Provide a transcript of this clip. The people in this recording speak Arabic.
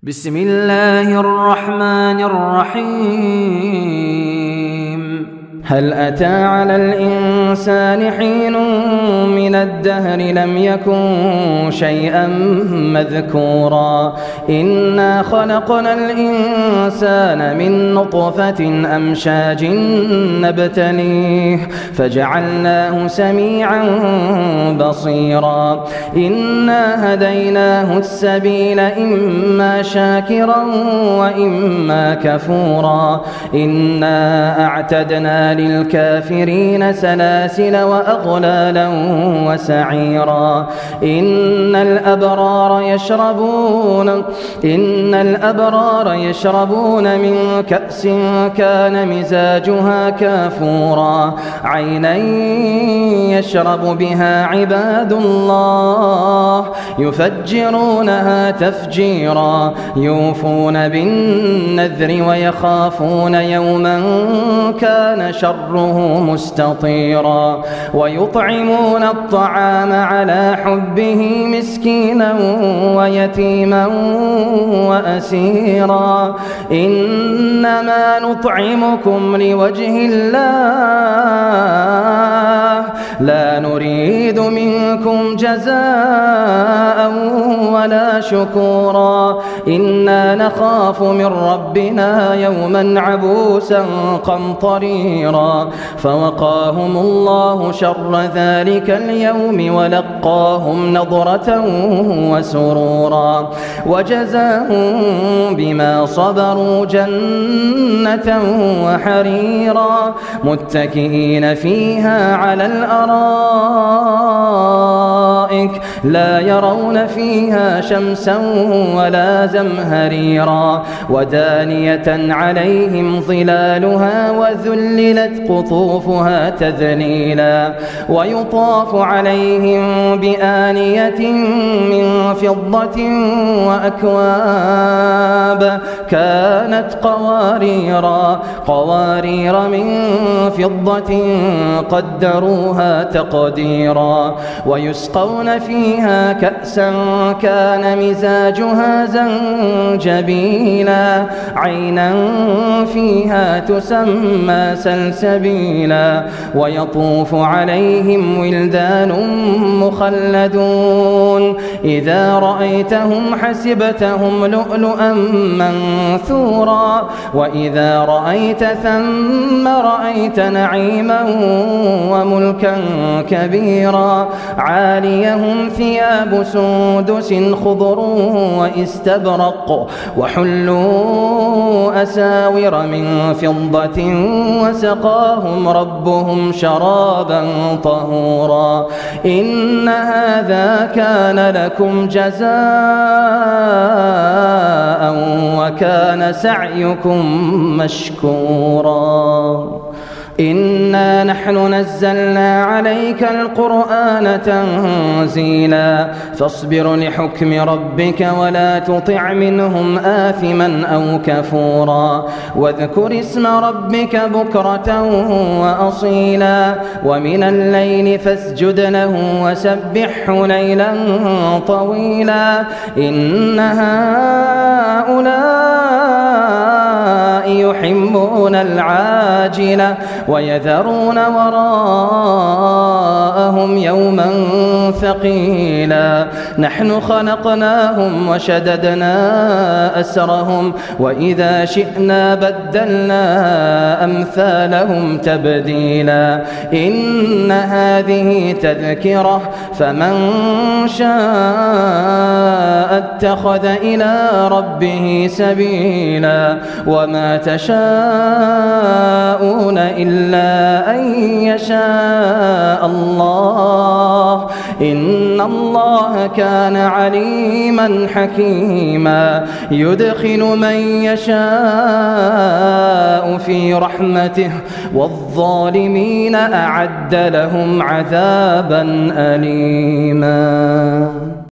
بسم الله الرحمن الرحيم هل أتى على الإنسان حين من الدهر لم يكن شيئا مذكورا إنا خلقنا الإنسان من نطفة أمشاج نبتليه فجعلناه سميعا بصيرا إنا هديناه السبيل إما شاكرا وإما كفورا إنا أعتدنا للكافرين سلاسل وأغلالا وسعيرا إن الأبرار يشربون من كأس كان مزاجها كافورا عينا يشرب بها عباد الله يفجرونها تفجيرا يوفون بالنذر ويخافون يوما كان شره مستطيرا ويطعمون الطعام على حبه مسكينا ويتيما وأسيرا إنما نطعمكم لوجه الله لا نريد منكم جزاء ولا شكورا إنا نخاف من ربنا يوما عبوسا قمطريرا فوقاهم الله شر ذلك اليوم ولقاهم نضرة وسرورا وجزاهم بما صبروا جنة وحريرا متكئين فيها على الأرائك لا يرون فيها شمسا ولا زمهريرا ودانية عليهم ظلالها وذللت قطوفها تذليلا ويطاف عليهم بآنية من فضة وأكواب كانت قوارير من فضة قدروها تقديرا ويسقون فيها كأسا كان مزاجها زنجبيلا عينا فيها تسمى سلسبيلا ويطوف عليهم ولدان مخلدون إذا رأيتهم حسبتهم لؤلؤا منثورا وإذا رأيت ثم رأيت نعيما وملكا كبيرا عاليهم ثياب سندس خضر واستبرق وحلوا أساور من فضة وسقاهم ربهم شرابا طهورا إن هذا كان لكم جزاء وكان سعيكم مشكورا إنا نحن نزلنا عليك القرآن تنزيلا فاصبر لحكم ربك ولا تطع منهم آثما أو كفورا واذكر اسم ربك بكرة وأصيلا ومن الليل فاسجد له وسبحه ليلا طويلا إن هؤلاء يحبون العاجلة ويذرون وراءهم يوما ثقيلا نحن خلقناهم وشددنا أسرهم وإذا شئنا بدلنا أمثالهم تبديلا إن هذه تذكرة فمن شاء اتخذ إلى ربه سبيلا وما تشاءون إلا أن يشاء الله إن الله كان عليما حكيما يدخل من يشاء في رحمته والظالمين أعد لهم عذابا أليما.